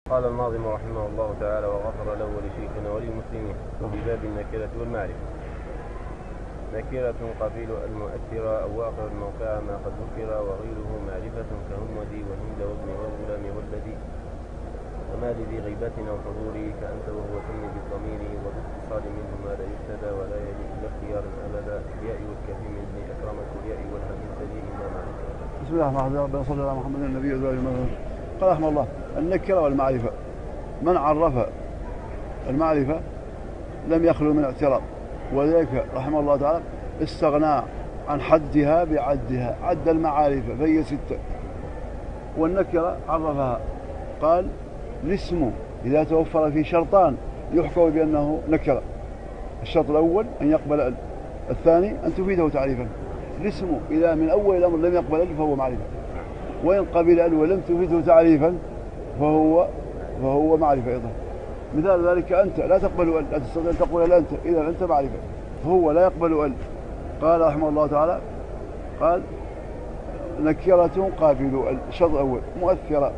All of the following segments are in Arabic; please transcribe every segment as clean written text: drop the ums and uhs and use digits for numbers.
قال الناظم رحمه الله تعالى وغفر له ولشيخنا وللمسلمين في باب النكرة والمعرفة. نكرة قبيل المؤثرة أو واقع الموقع ما قد ذكر وغيره معرفة كهمدي وهند وابن والغلام والذي وما لذي غيبة أو حضور كأنت وهو سمي بالضمير وباتصال منه ما لا يبتدى ولا يلي إلا اختيارا أبدا الياء والكفي من ابن أكرمة الياء والهم سليم ما معرفة. بسم الله الرحمن الرحيم. ربنا صل على محمد النبي وعلى قال رحمه الله النكرة والمعرفة. من عرف المعرفة لم يخلو من اعتراض، ولذلك رحمه الله تعالى استغنى عن حدها بعدها، عد المعارف فهي 6، والنكرة عرفها قال الاسم إذا توفر فيه شرطان يحكم بأنه نكرة. الشرط الأول أن يقبل ال، الثاني أن تفيده تعريفا. الاسم إذا من أول الأمر لم يقبل ال فهو معرفة، وإن قبل ال ولم تفيده تعريفا فهو معرفة أيضا. مثال ذلك أنت لا تقبل ال، لا تستطيع أن تقول أنت، إذا أنت معرفة، فهو لا يقبل ال. قال رحمه الله تعالى قال نكرة قابل ال. الشرط الأول مؤثرة.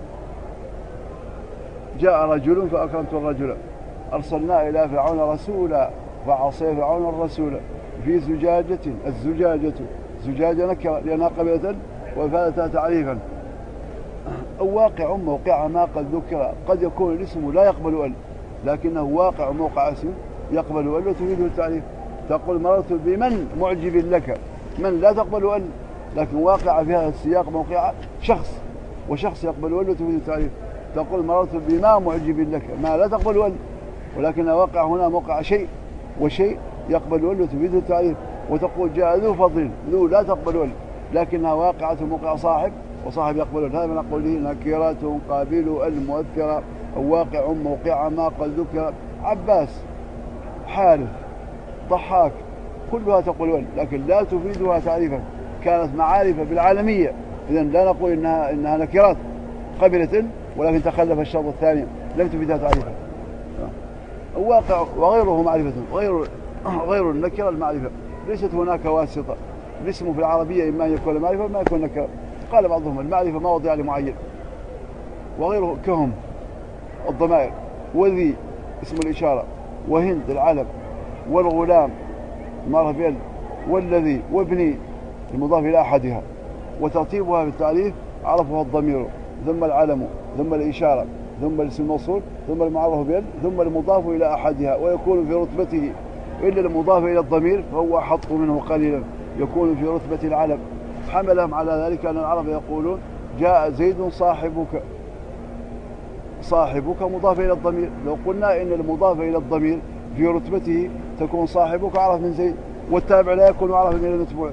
جاء رجل فأكرمت الرجل، أرسلنا إلى فرعون رسولا فعصي فرعون الرسول في زجاجة. الزجاجة زجاجة نكرة لأنها قبلت ال وفادتها تعريفا. أو واقع موقع ما قد ذكر. قد يكون الاسم لا يقبل ال لكنه واقع موقع اسم يقبل ال وتفيده التعريف. تقول مررت بمن معجب لك، من لا تقبل ال لكن واقع في هذا السياق موقع شخص، وشخص يقبل ال وتفيده التعريف. تقول مررت بما معجب لك، ما لا تقبل ال ولكن واقع هنا موقع شيء، وشيء يقبل ال وتفيده التعريف. وتقول جاء ذو فضل، ذو لا تقبل ال لكنها واقعة موقع صاحب، وصاحب يقبل ال. هذا من قوله نكرة قابل المؤثرة أو واقع موقع ما قد ذكر. عباس، حارث، ضحاك كلها تقول ال لكن لا تفيدها تعريفا، كانت معارف بالعالمية، إذن لا نقول إنها نكرات قبلت ال ولكن تخلف الشرط الثاني لم تفيدها تعريفا. الواقع وغيره معرفة، غير النكرة المعرفة. ليست هناك واسطة. الاسم في العربية إما أن يكون معرفة وما يكون نكرة. قال بعضهم المعرفة ما وضع لمعين، وغيره كهم الضمائر، وذي اسم الإشارة، وهند العلم، والغلام معرفة بال، والذي وابني المضاف إلى أحدها. وترتيبها بالتعريف عرفها الضمير ثم العلم ثم الإشارة ثم الاسم الموصول ثم المعرف بال ثم المضاف إلى أحدها، ويكون في رتبته، إلا المضاف إلى الضمير فهو أحط منه قليلا، يكون في رتبة العلم. حملهم على ذلك أن العرب يقولون جاء زيد صاحبك، صاحبك مضاف إلى الضمير. لو قلنا إن المضاف إلى الضمير في رتبته تكون صاحبك أعرف من زيد، والتابع لا يكون أعرف من المتبوع.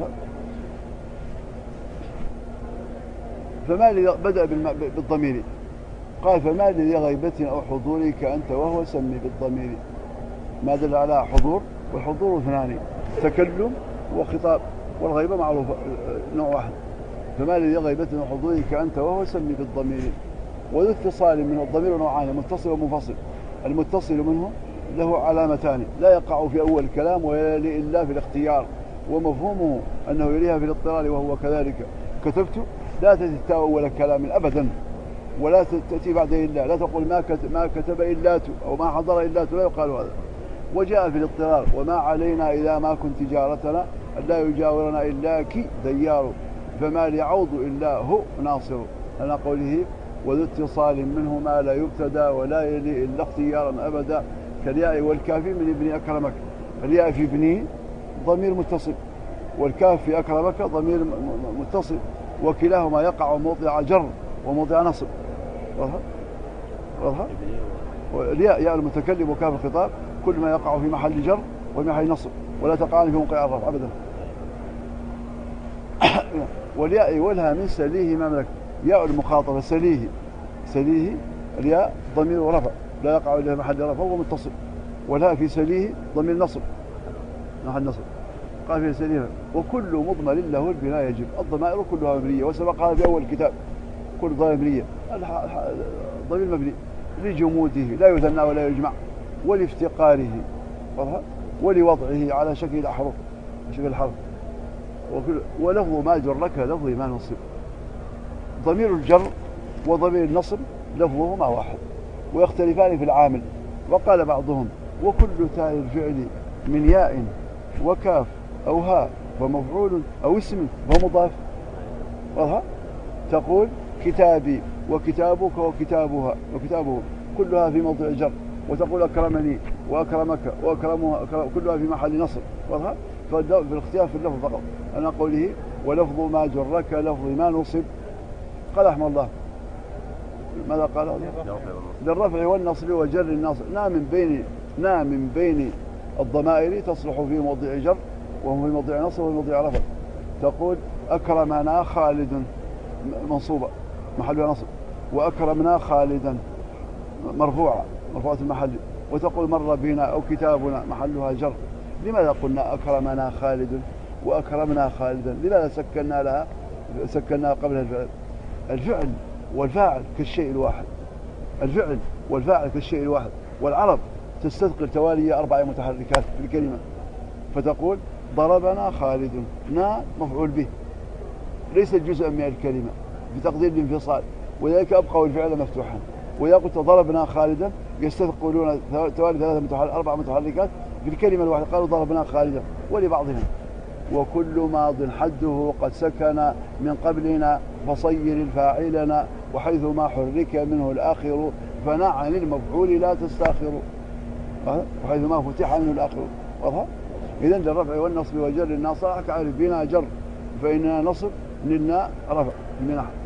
فما الذي بدأ بالضمير؟ قال فما الذي غيبة أو حضورك أنت وهو سمي بالضمير. ما دل على حضور، والحضور اثنان، تكلم وخطاب، والغيبة معروفة نوع واحد. فما الذي غيبة أو حضورك أنت وهو سمي بالضمير. وذو اتصال منه الضمير نوعان، متصل ومنفصل. المتصل منه له علامتان، لا يقع في أول الكلام ويلي إلا في الاختيار، ومفهومه أنه يليها في الاضطرار وهو كذلك. كتبت لا تأتي أول كلام أبدا، ولا تأتي بعد إلا، لا تقول ما كتب إلات أو ما حضر إلات، لا يقال هذا. وجاء في الاضطرار وما علينا إذا ما كنت جارتنا لا يجاورنا إلاك ديار، فما ليعوض إلا هو ناصر. أنا قوله وذو اتصال منه ما لا يبتدى ولا يلي إلا اختيارا أبدا كالياء والكاف من ابن أكرمك. الياء في ابنه ضمير متصل، والكاف في أكرمك ضمير متصل، وكلاهما يقع موضع جر وموضع نصب. واضحة؟ الياء ياء المتكلم وكاف الخطاب كل ما يقع في محل جر ومحل نصب، ولا تقع في موقع الرفع أبدا. والياء والها من سليه ما ملك. ياء المخاطبة سليه الياء ضمير رفع لا يقع إلا محل رفع وهو متصل، والهاء في سليه ضمير نصب محل نصب. قال في سليه وكل مضمر له البناء يجب. الضمائر كلها مبنية، وسبق هذا في أول الكتاب. كل ضمير مبنية، ضمير مبني لجموده لا يثنى ولا يجمع، ولافتقاره، ولوضعه على شكل الأحرف، شكل الحرف. ولفظ ما جر لك لفظ ما نصب. ضمير الجر وضمير النصب لفظهما واحد ويختلفان في العامل. وقال بعضهم وكل تاء الفعل من ياء وكاف أو هاء ومفعول أو اسم ومضاف. واضح؟ تقول كتابي وكتابك وكتابها وكتابه كلها في موضع جر، وتقول أكرمني وأكرمك وأكرمها كلها في محل نصب. واضح؟ فالاختلاف في اللفظ فقط. أنا قوله ولفظ ما جر كلفظ ما نصب. قال رحمه الله ماذا قال؟ للرفع والنصب وجر الناصب. نا من بين الضمائر تصلح في موضع جر وهو في موضع نصب وفي موضع رفع. تقول أكرمنا خالد منصوبة محلها نصب، وأكرمنا خالدا مرفوعة المحل. وتقول مر بنا أو كتابنا محلها جر. لماذا قلنا أكرمنا خالد وأكرمنا خالدا؟ لماذا سكننا قبل الفعل؟ الفعل والفاعل كالشيء الواحد. الفعل والفاعل كالشيء الواحد. والعرب تستثقل توالي 4 متحركات في الكلمة، فتقول ضربنا خالد. نا مفعول به ليس جزءا من الكلمة بتقدير الانفصال، ولذلك أبقوا الفعل مفتوحا. وإذا قلت ضربنا خالدا يستثقلون توالي 4 متحركات في الكلمة الواحدة، قالوا ضربنا خالدا. ولبعضهم وكل ماض حده قد سكن من قبلنا فصير الفاعلنا وحيث ما حرك منه الآخر فنع عن المفعول لا تستاخر. وحيث ما فتح منه الآخر. واضح؟ إذن للرفع والنصب وجر الناصر كعرف بنا جر، فإننا نصب لنا رفع من نحو